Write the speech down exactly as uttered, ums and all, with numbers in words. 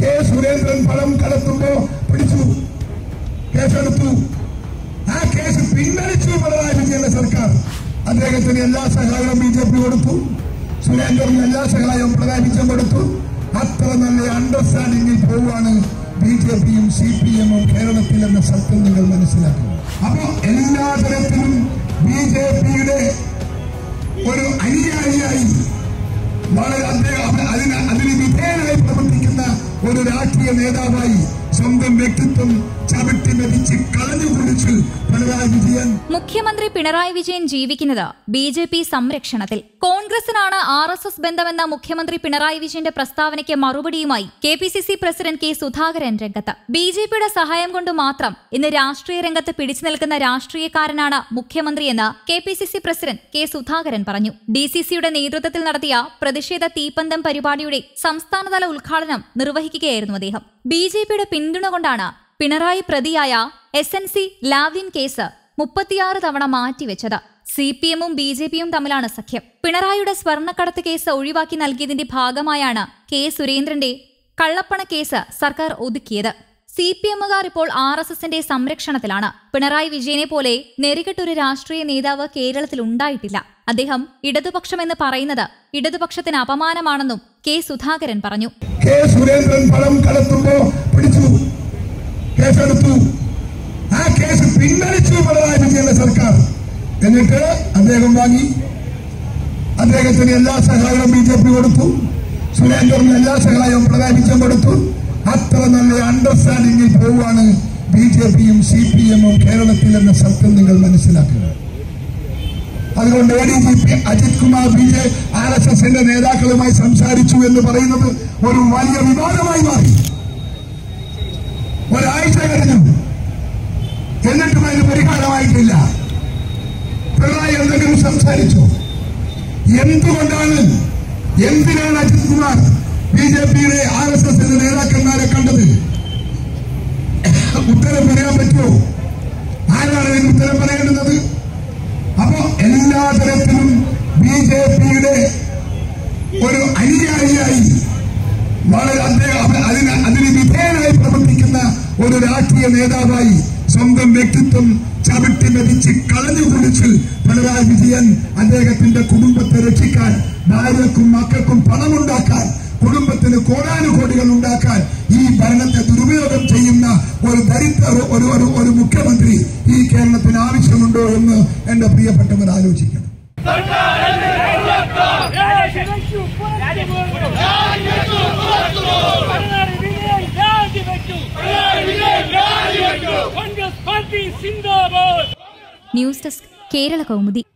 K Surendran പണം കടത്തുമ്പോ പിടിച്ചു, കേസെടുത്തു. ആ കേസ് പിൻവലിച്ചു പിണറായി വിജയന്റെ സർക്കാർ. അദ്ദേഹത്തിന് എല്ലാ സഹായവും ബി ജെ പി കൊടുത്തു, സുരേന്ദ്രന് എല്ലാ സഹായവും പിണറായി വിജയൻ കൊടുത്തു. അത്ര നല്ല അണ്ടർസ്റ്റാൻഡിംഗിൽ പോവുകയാണ് ബി ജെ പിയും സി പി എമ്മും കേരളത്തിൽ എന്ന സത്യം നിങ്ങൾ മനസ്സിലാക്കുക. അപ്പോ എല്ലാ തരത്തിലും ബി ജെ പിയുടെ ഒരു അനുയായിയായി വളരെ അദ്ദേഹം അതിന് അതിന് വിധേയനായി പ്രവർത്തിക്കുന്ന ഒരു രാഷ്ട്രീയ നേതാവായി സ്വന്തം വ്യക്തിത്വം ചവിട്ടി മെതിച്ച് കളഞ്ഞു കുടിച്ച് പിണറായി വിജയൻ. മുഖ്യമന്ത്രി പിണറായി വിജയൻ ജീവിക്കുന്നത് ബി ജെ പി സംരക്ഷണത്തിൽ. കോൺഗ്രസിനാണ് ആർ എസ് എസ് ബന്ധമെന്ന മുഖ്യമന്ത്രി പിണറായി വിജയന്റെ പ്രസ്താവനയ്ക്ക് മറുപടിയുമായി K P C C president K Sudhakaran രംഗത്ത്. ബി ജെ പിയുടെ സഹായം കൊണ്ട് മാത്രം ഇന്ന് രാഷ്ട്രീയ രംഗത്ത് പിടിച്ചു നിൽക്കുന്ന രാഷ്ട്രീയക്കാരനാണ് മുഖ്യമന്ത്രിയെന്ന് K P C C president K Sudhakaran പറഞ്ഞു. ഡി സി സിയുടെ നേതൃത്വത്തിൽ നടത്തിയ പ്രതിഷേധ തീപ്പന്തം പരിപാടിയുടെ സംസ്ഥാനതല ഉദ്ഘാടനം നിർവഹിക്കുകയായിരുന്നു അദ്ദേഹം. ബി ജെ പിയുടെ പിന്തുണ കൊണ്ടാണ് പിണറായി പ്രതിയായ S N C Lavalin case മുപ്പത്തിയാറ് തവണ മാറ്റിവെച്ചത്. സി പി എമ്മും ബി ജെ പിയും തമ്മിലാണ് സഖ്യം. പിണറായിയുടെ സ്വർണ്ണക്കടത്ത് കേസ് ഒഴിവാക്കി നൽകിയതിന്റെ ഭാഗമായാണ് കെ സുരേന്ദ്രന്റെ കള്ളപ്പണ കേസ് സർക്കാർ ഒതുക്കിയത്. സി പി എമ്മുകാർ ഇപ്പോൾ ആർ എസ് എസിന്റെ സംരക്ഷണത്തിലാണ്. പിണറായി വിജയനെ പോലെ നെറികെട്ടൊരു രാഷ്ട്രീയ നേതാവ് കേരളത്തിൽ ഉണ്ടായിട്ടില്ല. അദ്ദേഹം ഇടതുപക്ഷമെന്ന് പറയുന്നത് ഇടതുപക്ഷത്തിന് അപമാനമാണെന്നും കെ സുധാകരൻ പറഞ്ഞു. കെ സുരേന്ദ്രൻ പണം കടത്തുമ്പോ പിടിച്ചു, കേസെടുത്തു. ആ കേസ് പിൻവലിച്ചു പിണറായി വിജയന്റെ സർക്കാർ. എന്നിട്ട് അദ്ദേഹം വാങ്ങി. അദ്ദേഹത്തിന് എല്ലാ സഹായവും ബി ജെ പി കൊടുത്തു, സുരേന്ദ്രന് എല്ലാ സഹായവും പിണറായി വിജയൻ കൊടുത്തു. അത്ര നല്ല അണ്ടർസ്റ്റാൻഡിംഗിൽ പോവുകയാണ് ബി ജെ പിയും സി പി എമ്മും കേരളത്തിൽ എന്ന സത്യം നിങ്ങൾ മനസ്സിലാക്കുക. അതുകൊണ്ട് A D G P Ajith Kumar B J R S എസിന്റെ നേതാക്കളുമായി സംസാരിച്ചു എന്ന് പറയുന്നത് ഒരു വലിയ വിവാദമായി മാറി. ഒരാഴ്ച കഴിഞ്ഞു, എന്നിട്ടും അതിന് പരിഹാരമായിട്ടില്ല. പിണറായി എന്തെങ്കിലും സംസാരിച്ചു? എന്തുകൊണ്ടാണ്, എന്തിനാണ് അജിത് കുമാർ ബി ജെ പിയുടെ ആർ എസ് എസിന്റെ നേതാക്കന്മാരെ കണ്ടത്? ഉത്തരം പറയാൻ പറ്റുമോ? ആരാണ് ഇതിന് ഉത്തരം പറയേണ്ടത്? അപ്പോ എല്ലാ തരത്തിലും ബി ജെ പിയുടെ ഒരു അനുയായിയായി വളരെ അദ്ദേഹം അതിന് അതിന് വിധേയനായി പ്രവർത്തിക്കുന്ന ഒരു രാഷ്ട്രീയ നേതാവായി സ്വന്തം വ്യക്തിത്വം ചവിട്ടി മെതിച്ച് കളഞ്ഞു കുടിച്ച് പിണറായി വിജയൻ അദ്ദേഹത്തിന്റെ കുടുംബത്തെ രക്ഷിക്കാൻ, ഭാര്യക്കും മക്കൾക്കും പണമുണ്ടാക്കാൻ, കുടുംബത്തിന് കോടാനുകോടികൾ ഉണ്ടാക്കാൻ ഈ ഭരണത്തെ ദുരുപയോഗം ചെയ്യുന്ന ഒരു ദരിദ്ര ഒരു ഒരു ഒരു മുഖ്യമന്ത്രി ഈ കേരളത്തിന് ആവശ്യമുണ്ടോ എന്ന് എന്റെ പ്രിയപ്പെട്ടവർ ആലോചിക്കണം. News desk Kerala Kaumudi.